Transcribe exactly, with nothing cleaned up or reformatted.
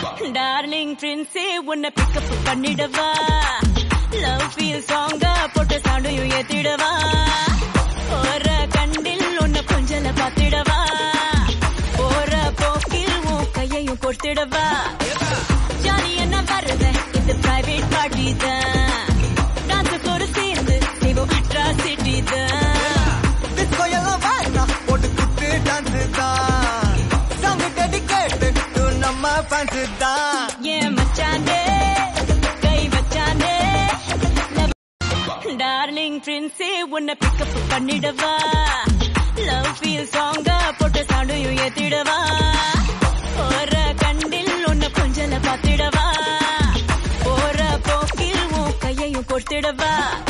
darling பிரின்ஸே உன்னை pickup பண்ணிடவா love feel சாங்கா போட்டு சவுண்டையும் ஏத்திடவா ஒரு கண்டில் உன்னை கொஞ்சல பாத்திடவா போற போக்கில் உன் கையையும் கொடுத்திடவா ஜானி என்ன வருத இந்த பிரைவேட் பார்ட்டி தான் டான்ஸுக்கு ஒரு சேர்ந்து செய்வோம் அட்ராசிட்டி தான் டிஸ்கோ எல்லாம் வேண்டாம் போட்டு குத்து டான்ஸ் தான் சாங் டெடிகேட்டட் டு நம்ம ஃபேன்ஸ் தான் ஏன் மச்சானே கை வச்சானே டார்லிங் பிரின்ஸே உன்னை பிக்கப் பண்ணிடவா லவ் ஃபீல் சாங்கா போட்டு சவுண்டையும் ஏத்திடவா ஒரு கண்டில் உன்னை கொஞ்சல பாத்திடவா போற போக்கில் உன் கையையும் கொடுத்திடவா